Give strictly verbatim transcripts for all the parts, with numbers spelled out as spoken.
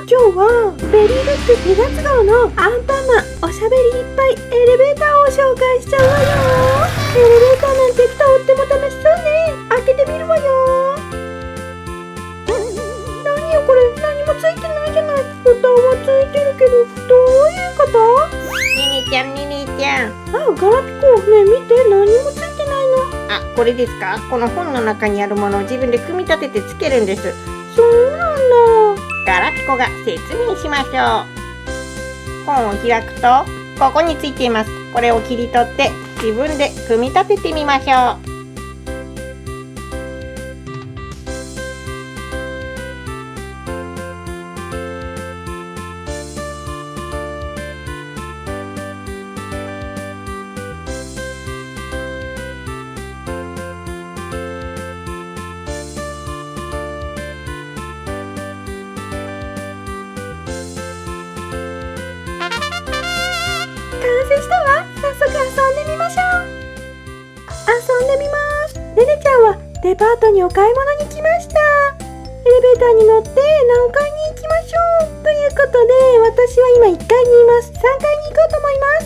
今日はベリーブックにがつ号のアンパンマンおしゃべりいっぱいエレベーターを紹介しちゃうわよ。エレベーターなんてとっても楽しそうね。開けてみるわよ。何よこれ、何もついてないじゃない。ボタンはついてるけど、どういうこと？ ニニちゃん、ニニちゃん。 あ、ガラピコ、ねえ見て、何もついてないの。 あ、これですか？この本の中にあるものを自分で組み立ててつけるんです。 そうなんだ。 ガラピコが説明しましょう。本を開くと、ここについています。これを切り取って自分で組み立ててみましょう。 完成したわ。早速遊んでみましょう。遊んでみます。ねねちゃんはデパートにお買い物に来ました。エレベーターに乗って何階に行きましょう。ということで、私は今いっかいにいます。さんかいに行こうと思います。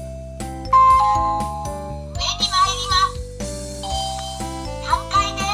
上に参ります。さんかいです。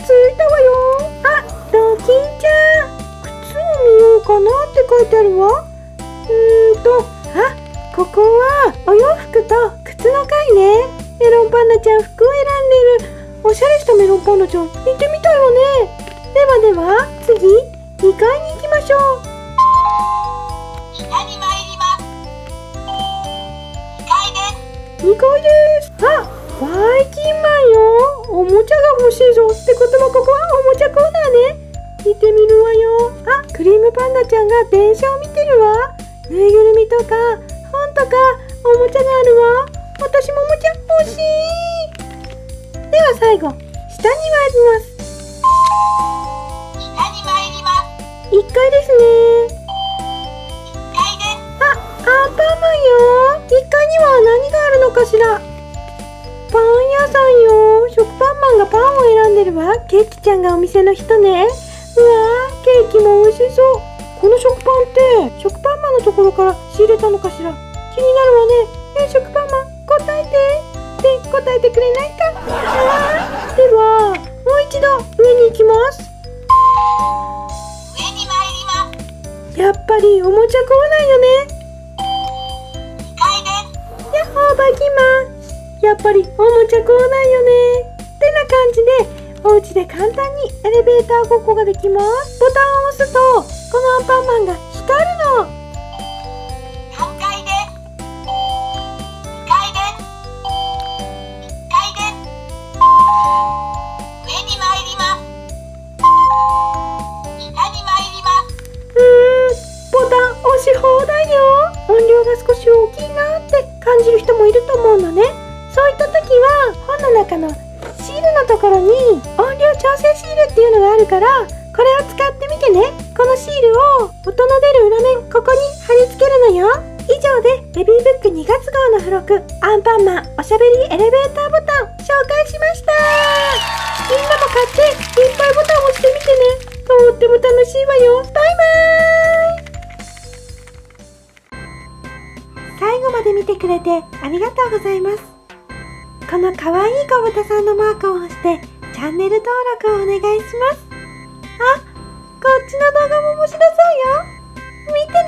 着いたわよ。あ、ドキンちゃん。靴を見ようかなって書いてあるわ。うーんと、あ、ここはお洋服と靴の階ね。メロンパンナちゃん服を選んでる。おしゃれしたメロンパンナちゃん、行ってみたいわね。ではでは、次、にかいに行きましょう。 下に参ります。にかいです。 にかいです。あ、バイキンマンよ。おもちゃが欲しいぞ。ってことはここはおもちゃコーナーね。見てみるわよ。あ、クリームパンダちゃんが電車を見てるわ。ぬいぐるみとか本とかおもちゃがあるわ。私もおもちゃ欲しい。では最後、下に参ります。 下に参ります。 いっかいですね。 いっかいです。 あ、アンパンマンよ。いっかいには何があるのかしら。パン屋さんよ。食パンマンがパンを選んでるわ。ケーキちゃんがお店の人ね。うわー、ケーキも美味しそう。この食パンって食パンマンのところから仕入れたのかしら。気になるわね。え、食パンマン答えて。で、答えてくれないか。あー、ではもう一度上に行きます。 上に参ります。 やっぱりおもちゃコーナーよね。 にかいです。 やっほーバイキンマン。やっぱりおもちゃコーナーよね。ってな感じでお家で簡単にエレベーターごっこができます。ボタンを押すとこのアンパンマンが光るの。 さんかいです。にかいです。いっかいです。上に参ります。下に参ります。 うーん、ボタン押し放題よ。音量が少し大きいなって感じる人もいると思うのね。そういった時は本の中のシールのところに音量調整シールっていうのがあるから、これを使ってみてね。このシールを音の出る裏面ここに貼り付けるのよ。以上でベビーブックにがつ号の付録アンパンマンおしゃべりエレベーターボタン紹介しました。みんなも買っていっぱいボタンを押してみてね。とっても楽しいわよ。バイバーイ。最後まで見てくれてありがとうございます。このかわいい子豚さんのマークを押してチャンネル登録をお願いします。あ、こっちの動画も面白そうよ。見てね。